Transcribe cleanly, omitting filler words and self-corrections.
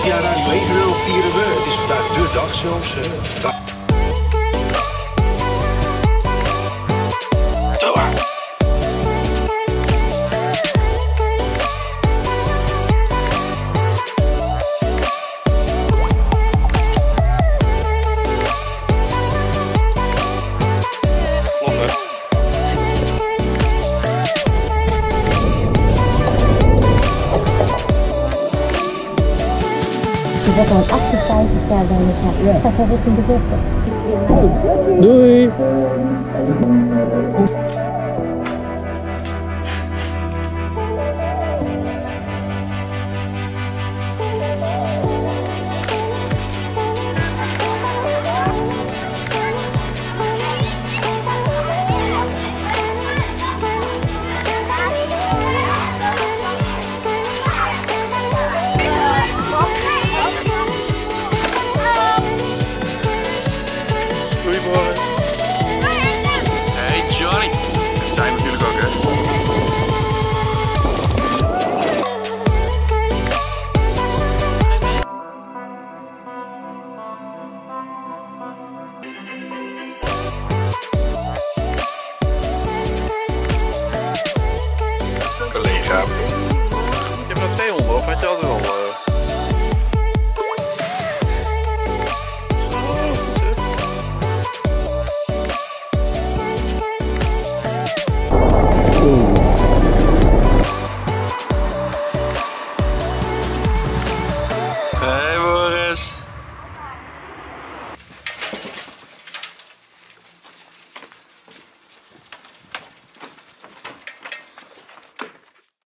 via Radio 1 vieren we. Het is vandaag de dag zelfs. Ik ben al 58 jaar bij elkaar. Ik ga gewoon richting de beste. Doei! Goedemorgen. Hey Johnny. En Tijn natuurlijk ook, hè? Collega. Je hebt nog 2 honden, of had je altijd